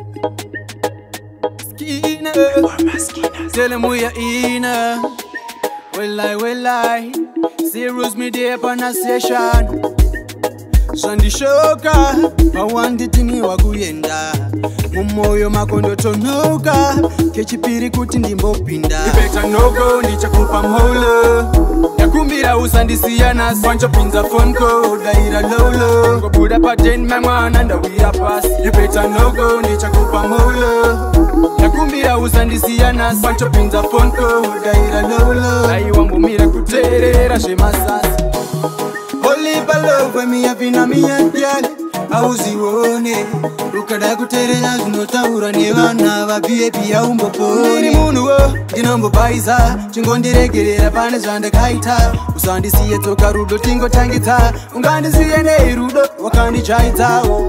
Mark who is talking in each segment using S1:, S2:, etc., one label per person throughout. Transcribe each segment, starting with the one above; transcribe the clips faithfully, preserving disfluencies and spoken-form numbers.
S1: Skina, tell them we are in. Well, I, well, I, serious me there upon a session. Sandi shoka, I wanted to know waguyenda. Mumoyo makondo tonoka, kechipiri kuti ndimbopinda. You better no go, nichakupa mholo. Yakumbira usandisiyana, swancho pinza phone code, daira lolo. Go buda paten mangwana and we are pass. You better no go, nichakupa mholo. Yakumbira usandisiyana, swancho pinza phone code, daira lolo. Ai wangu mira kuterera shemasasi. Only for love when me have been a me and girl. Auzi wone ukada kuterera zinotaura nevana vavipi yaumboponi ndiri munhu wo ndinombobaisa chingondiregerera pane zvandakaita usandisiye tsoka rudo tingotangidza ungandisiye nerudo wakandichaidzawo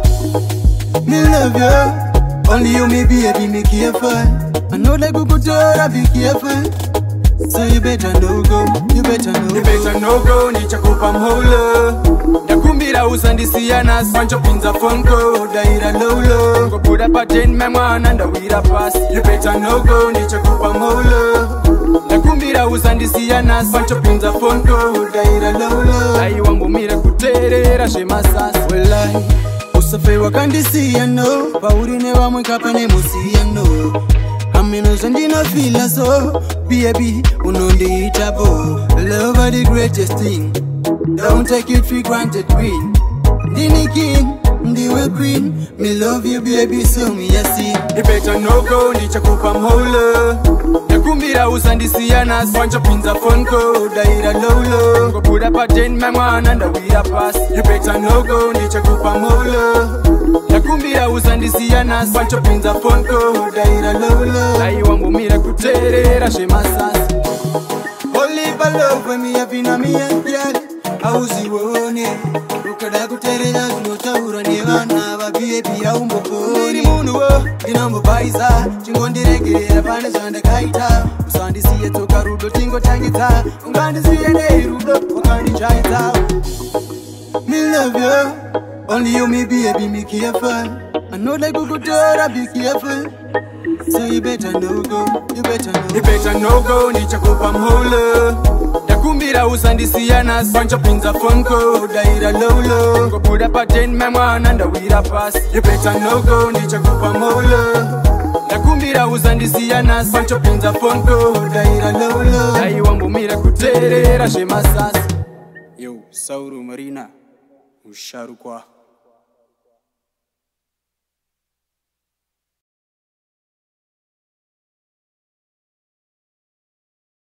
S1: me love you only you me baby me careful anode kukutora be careful so you better no go you better no you better no go nichakupa mholo yakumbira usandisiyana swancho pinza phone code daira lolo ngobuda paten mangwana ndawira pass you better no go nichakupa mholo yakumbira usandisiyana swancho pinza phone code daira lolo ai wangu mira kuterera shemasasi well I usafe wakandisiya no pauri nevamwe kapane musiyano amino zandina feel so baby unondiita bo love are the greatest thing. Don't take it for granted, queen. Dini king, ndiwe queen. Me love you, baby, so me a see. You better no go, nichakupa mholo. Yakumbira usandisiyana, swancho pinza phone code, daira lolo. Go buda paten mangwana and we are pass. You better no go, nichakupa mholo. Yakumbira usandisiyana, swancho pinza phone code, daira lolo. Ai wangu mira kuterera shemasasi. Only for love when me have been a me and girl. Auzi wone ukada kuterera zinotaura nevana vavipi yaumboponi ndiri munhu wo ndinombobaisa chingondiregerera pane zvandakaita usandisiye tsoka rudo tingotangidza ungandisiye nerudo wakandichaidzawo me love you only you me baby me careful anode kukutora be careful so you better no go you better no you better no go nichakupa mholo yakumbira usandisiyana swancho pinza phone code daira lolo ngobuda paten mangwana ndawira pass you better no go nichakupa mholo yakumbira usandisiyana swancho pinza phone code daira lolo ai wangu mira kuterera shemasasi yo Sauro Marina usharukwa.